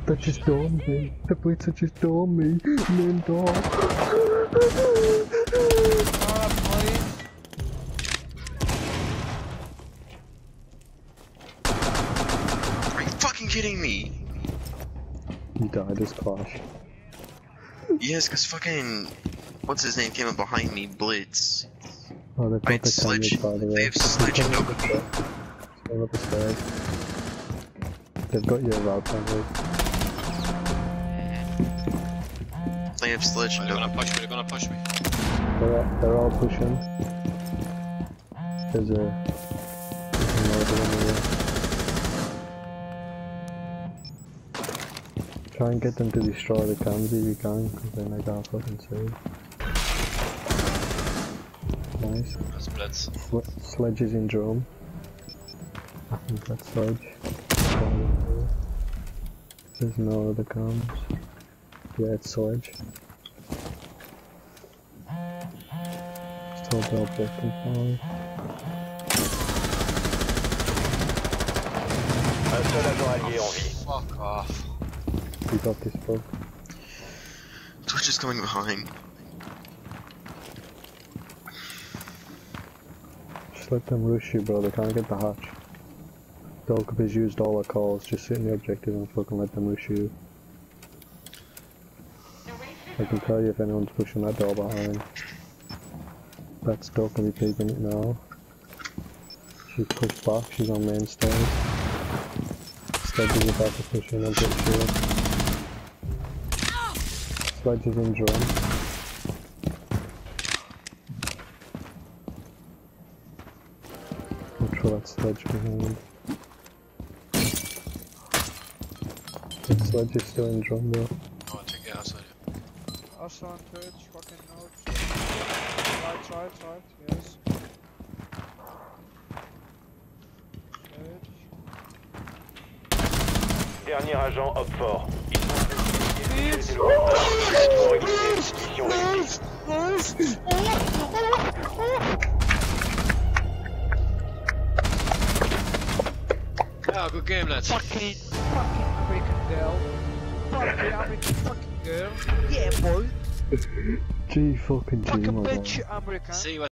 That just domed me. The blitzer just domed me. Main door. Are you fucking kidding me? You died as Clash. Yes, cause fucking what's his name came up behind me, Blitz. Oh, they've got the cameras by the way. They have sledge and Going up the stairs. They've got your route cameras. They have sledge and They're gonna push me, they're gonna push me. They're all pushing. There's another one here. Try and get them to destroy the cams if you can, because then I can't fucking save. Nice. That's Blitz. Sledge is in drum. I think that's Sledge. There's no other cams. Yeah, it's Sledge. Still double control. Un seul agent allié en vie. Fuck off. You got this, bro. Twitch is coming behind. Just let them rush you, bro. They can't get the hatch. Dog has used all our calls. Just sit in the objective and fucking let them rush you. I can tell you if anyone's pushing that door behind. That's Dog gonna be taking it now. She's pushed back. She's on main stairs. Sledge is about to push in and get shield. Sledge is in drum. Watch for that Sledge behind. That Sledge is still in drum though. Oh, take it outside. Also on Twitch, fucking notes. Right, yes. Dernier agent op fort. Yeah, good game, lads. Fucking American girl. Fucking American fucking girl. Yeah, boy. G fucking G, Fucking my bitch, God. American. See what